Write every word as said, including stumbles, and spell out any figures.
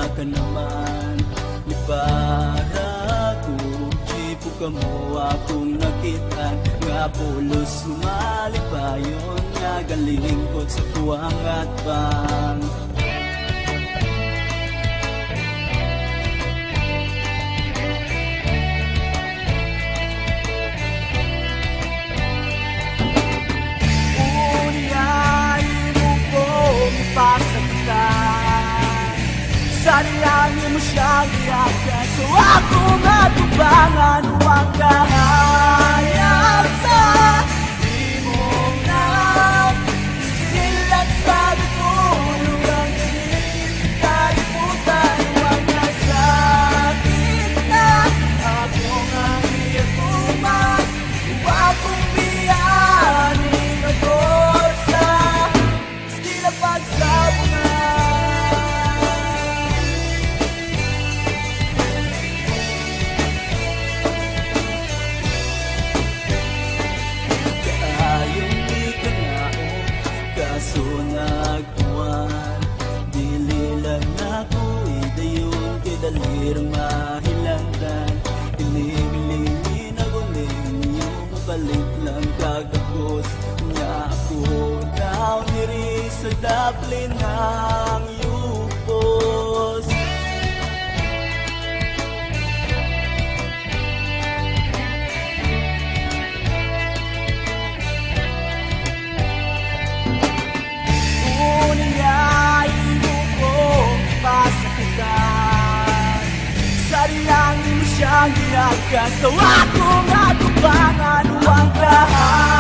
ka naman. Di para kung tipo ka mo akong nakita, nga pulos sumalipayon, nga galing ko sa tuwang at bang. Sariyangin mo siyang iyakan, so ako matubangan huwag kahayag sa di mo na silat sa bitulungan sa kalimutan. Huwag na sakit na ako nga iyatuman, huwag kong biyanin ako sa skila pagsabungan. Kaso nagkuhan, dili lang ako idayon, kay dalirang mahilangkan. Ilig-ilingin ako ninyo, mabalik lang kagapos nga ako daw niri sa daplin ng yupos. Sariyangin mo siyang iyakan, so ako nga tubangan huwag lahat.